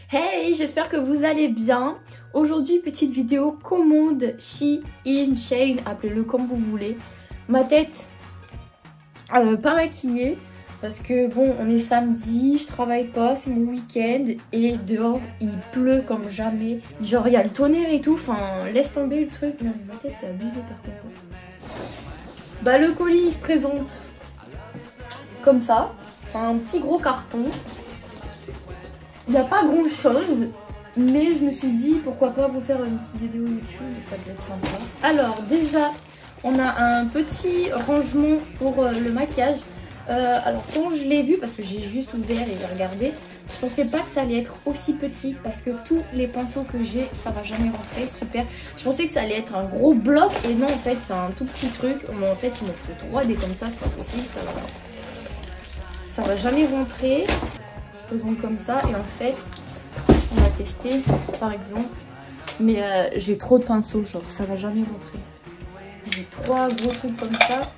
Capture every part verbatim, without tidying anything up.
Hey, j'espère que vous allez bien. Aujourd'hui, petite vidéo commande Shein, Shein, appelez-le comme vous voulez. Ma tête euh, pas maquillée parce que bon, on est samedi, je travaille pas, c'est mon week-end et dehors il pleut comme jamais. Genre il y a le tonnerre et tout, enfin laisse tomber le truc. Non, ma tête c'est abusé par contre. Bah le colis il se présente comme ça, enfin un petit gros carton. Il n'y a pas grand chose, mais je me suis dit pourquoi pas vous faire une petite vidéo YouTube, ça peut être sympa. Alors déjà, on a un petit rangement pour euh, le maquillage. Euh, alors quand je l'ai vu, parce que j'ai juste ouvert et j'ai regardé, je pensais pas que ça allait être aussi petit parce que tous les pinceaux que j'ai, ça va jamais rentrer, super. Je pensais que ça allait être un gros bloc et non en fait c'est un tout petit truc. Mais en fait il me faut trois D comme ça, c'est pas possible, ça va, ça va jamais rentrer. Faisons comme ça et en fait on va tester par exemple, mais euh, j'ai trop de pinceaux, genre ça va jamais rentrer. J'ai trois gros trucs comme ça.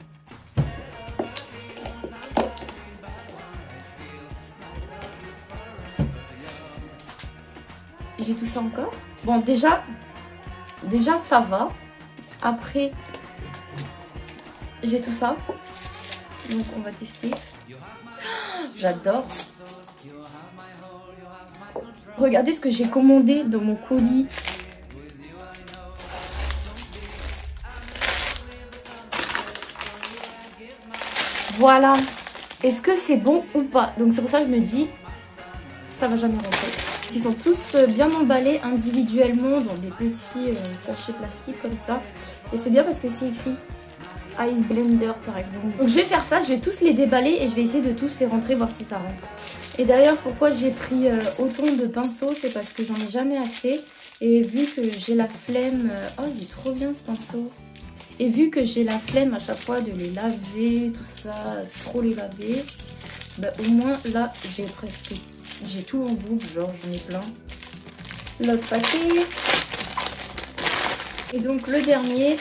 J'ai tout ça encore. Bon déjà, déjà ça va. Après j'ai tout ça. Donc on va tester. J'adore. Regardez ce que j'ai commandé dans mon colis. Voilà. Est-ce que c'est bon ou pas? Donc c'est pour ça que je me dis, ça va jamais rentrer. Ils sont tous bien emballés individuellement dans des petits euh, sachets plastiques comme ça. Et c'est bien parce que c'est écrit Ice Blender par exemple. Donc je vais faire ça, je vais tous les déballer et je vais essayer de tous les rentrer, voir si ça rentre. Et d'ailleurs pourquoi j'ai pris euh, autant de pinceaux, c'est parce que j'en ai jamais assez. Et vu que j'ai la flemme, euh... oh il est trop bien ce pinceau. Et vu que j'ai la flemme à chaque fois de les laver, tout ça, trop les laver, bah au moins là j'ai presque, j'ai tout en boucle, genre j'en ai plein. L'autre paquet. Et donc le dernier.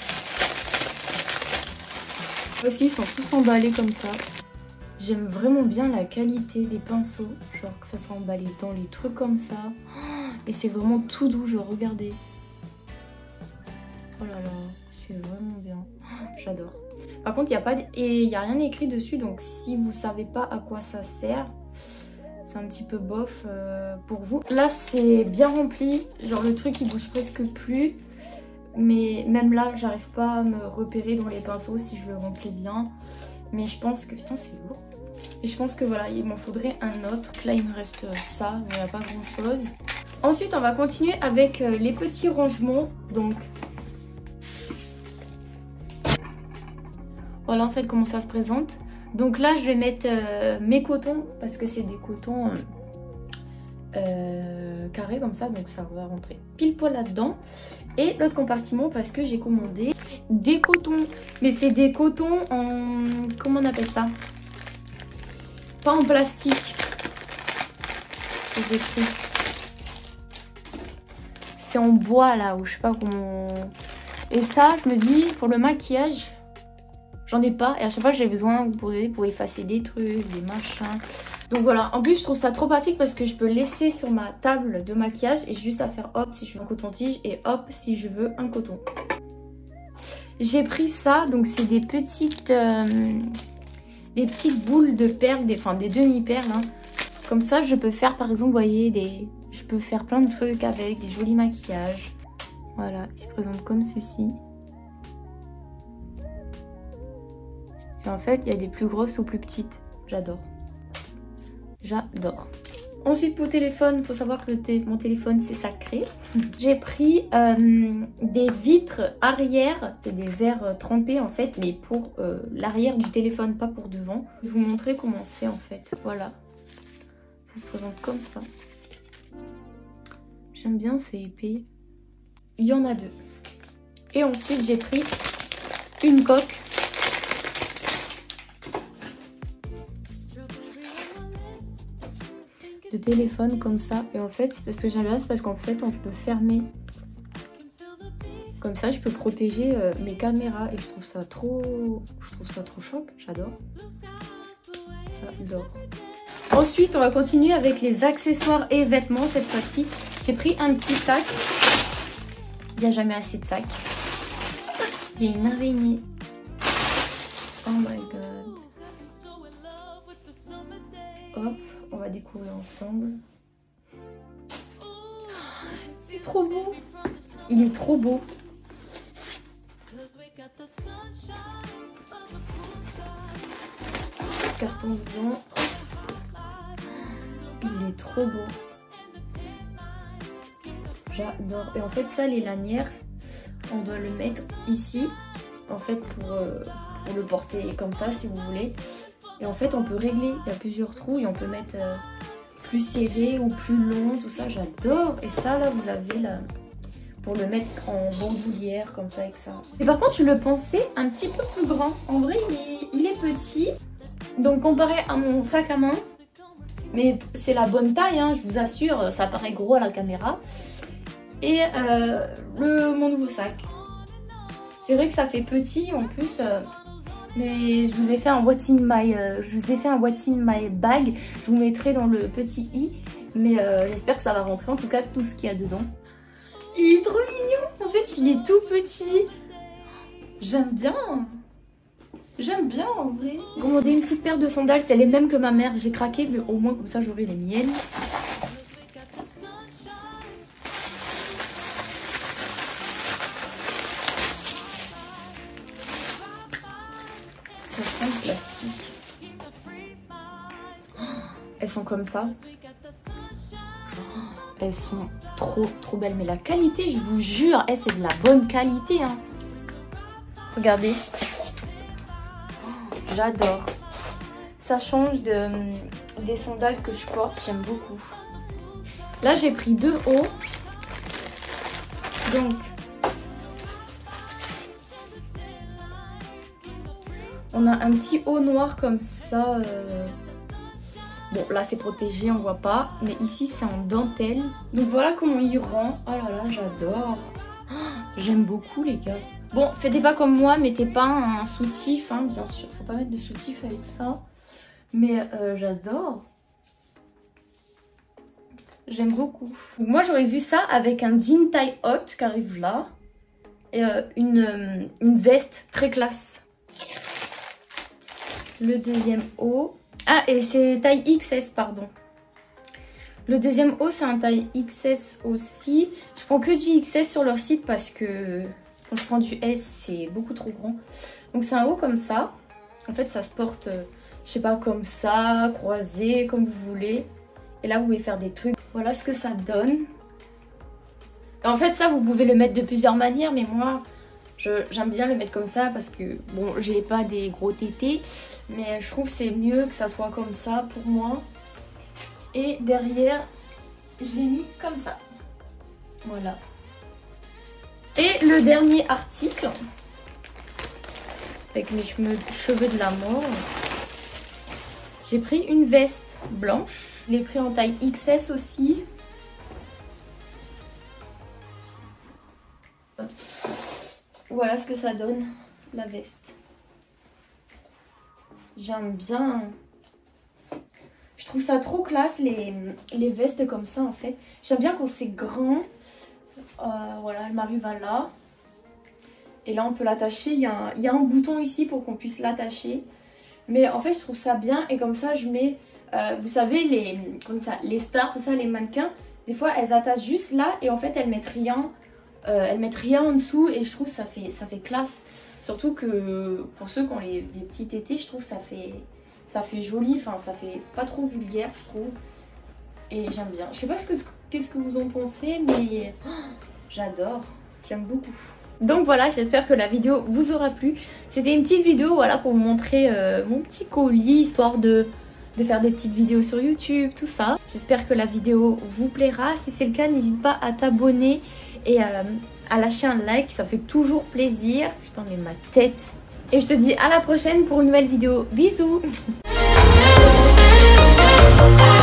Aussi ils sont tous emballés comme ça. J'aime vraiment bien la qualité des pinceaux, genre que ça soit emballé dans les trucs comme ça. Et c'est vraiment tout doux, genre regardez. Oh là là, c'est vraiment bien. J'adore. Par contre, il n'y a pas et il y a rien écrit dessus, donc si vous savez pas à quoi ça sert, c'est un petit peu bof euh, pour vous. Là, c'est bien rempli, genre le truc il bouge presque plus. Mais même là, j'arrive pas à me repérer dans les pinceaux si je le remplis bien. Mais je pense que... Putain, c'est lourd. Et je pense que voilà, il m'en faudrait un autre. Là, il me reste ça, mais il n'y a pas grand chose. Ensuite, on va continuer avec les petits rangements. Donc, voilà en fait comment ça se présente. Donc là, je vais mettre euh, mes cotons parce que c'est des cotons euh, euh, carrés comme ça. Donc ça va rentrer pile poil là-dedans. Et l'autre compartiment parce que j'ai commandé des cotons. Mais c'est des cotons en... Comment on appelle ça? Pas en plastique. C'est en bois là, ou je sais pas comment... Et ça, je me dis, pour le maquillage, j'en ai pas. Et à chaque fois, j'ai besoin pour, pour effacer des trucs, des machins. Donc voilà, en plus, je trouve ça trop pratique parce que je peux laisser sur ma table de maquillage et juste à faire hop si je veux un coton-tige et hop si je veux un coton. J'ai pris ça, donc c'est des petites... Euh, des petites boules de perles, des, enfin des demi-perles. Hein. Comme ça, je peux faire par exemple, vous voyez, des, je peux faire plein de trucs avec des jolis maquillages. Voilà, ils se présentent comme ceci. Et en fait, il y a des plus grosses ou plus petites. J'adore. J'adore. Ensuite, pour le téléphone, il faut savoir que le té mon téléphone, c'est sacré. J'ai pris euh, des vitres arrière, c'est des verres euh, trempés en fait, mais pour euh, l'arrière du téléphone, pas pour devant. Je vais vous montrer comment c'est en fait. Voilà. Ça se présente comme ça. J'aime bien, c'est épais. Il y en a deux. Et ensuite, j'ai pris une coque. De téléphone comme ça. Et en fait, c'est parce que j'aime bien, c'est parce qu'en fait, on peut fermer. Comme ça, je peux protéger euh, mes caméras. Et je trouve ça trop... Je trouve ça trop choc. J'adore. J'adore. Ensuite, on va continuer avec les accessoires et vêtements. Cette fois-ci, j'ai pris un petit sac. Il n'y a jamais assez de sacs. Il y a une araignée. Oh my god. Hop, on va découvrir ensemble. C'est trop beau. Il est trop beau. Carton dedans. Il est trop beau. J'adore. Et en fait, ça, les lanières, on doit le mettre ici. En fait, pour, euh, pour le porter comme ça, si vous voulez. Et en fait, on peut régler. Il y a plusieurs trous et on peut mettre euh, plus serré ou plus long. Tout ça, j'adore. Et ça, là, vous avez là pour le mettre en bandoulière comme ça avec ça. Et par contre, je le pensais un petit peu plus grand. En vrai, il est, il est petit. Donc, comparé à mon sac à main, mais c'est la bonne taille, hein, je vous assure, ça paraît gros à la caméra. Et euh, le, mon nouveau sac. C'est vrai que ça fait petit en plus, euh, mais je vous ai fait un what's in my, euh, je vous ai fait un what's in my bag. Je vous mettrai dans le petit i, mais euh, j'espère que ça va rentrer. En tout cas, tout ce qu'il y a dedans. Il est trop mignon. En fait, il est tout petit. J'aime bien. J'aime bien en vrai. J'ai commandé une petite paire de sandales, c'est les mêmes que ma mère. J'ai craqué, mais au moins comme ça j'aurai les miennes. Ça sent le plastique. Elles sont comme ça. Elles sont trop trop belles. Mais la qualité, je vous jure, eh, c'est de la bonne qualité. Hein. Regardez. J'adore. Ça change de, des sandales que je porte. J'aime beaucoup. Là, j'ai pris deux hauts. Donc, on a un petit haut noir comme ça. Euh... Bon, là, c'est protégé, on voit pas. Mais ici, c'est en dentelle. Donc, voilà comment il rend. Oh là là, j'adore. Oh, j'aime beaucoup, les gars. Bon, faites pas comme moi, mettez pas un soutif, hein, bien sûr. Faut pas mettre de soutif avec ça. Mais euh, j'adore. J'aime beaucoup. Moi, j'aurais vu ça avec un jean taille haute qui arrive là. Et euh, une, euh, une veste très classe. Le deuxième haut. Ah, et c'est taille X S, pardon. Le deuxième haut, c'est un taille X S aussi. Je prends que du X S sur leur site parce que... Quand je prends du S, c'est beaucoup trop grand. Donc c'est un haut comme ça. En fait, ça se porte, euh, je sais pas, comme ça, croisé, comme vous voulez. Et là, vous pouvez faire des trucs. Voilà ce que ça donne. Et en fait, ça, vous pouvez le mettre de plusieurs manières. Mais moi, j'aime bien le mettre comme ça parce que, bon, j'ai pas des gros tétés. Mais je trouve que c'est mieux que ça soit comme ça pour moi. Et derrière, je l'ai mis comme ça. Voilà. Et le dernier article, avec mes cheveux de la mort, j'ai pris une veste blanche. Je l'ai pris en taille X S aussi. Voilà ce que ça donne, la veste. J'aime bien. Je trouve ça trop classe, les, les vestes comme ça en fait. J'aime bien quand c'est grand. Euh, voilà, elle m'arrive à là. Et là, on peut l'attacher. Il y a un, il y a un bouton ici pour qu'on puisse l'attacher. Mais en fait, je trouve ça bien. Et comme ça, je mets... Euh, vous savez, les, comme ça, les stars, tout ça, les mannequins, des fois, elles attachent juste là. Et en fait, elles mettent rien. Euh, elles mettent rien en dessous. Et je trouve que ça fait, ça fait classe. Surtout que pour ceux qui ont les, des petits tétés, je trouve que ça fait, ça fait joli. Enfin, ça fait pas trop vulgaire, je trouve. Et j'aime bien. Je sais pas ce que, qu'est-ce que vous en pensez, mais oh, j'adore. J'aime beaucoup. Donc voilà, j'espère que la vidéo vous aura plu. C'était une petite vidéo, voilà, pour vous montrer euh, mon petit colis, histoire de, de faire des petites vidéos sur YouTube, tout ça. J'espère que la vidéo vous plaira. Si c'est le cas, n'hésite pas à t'abonner et euh, à lâcher un like, ça fait toujours plaisir. Je t'en mets ma tête. Et je te dis à la prochaine pour une nouvelle vidéo. Bisous.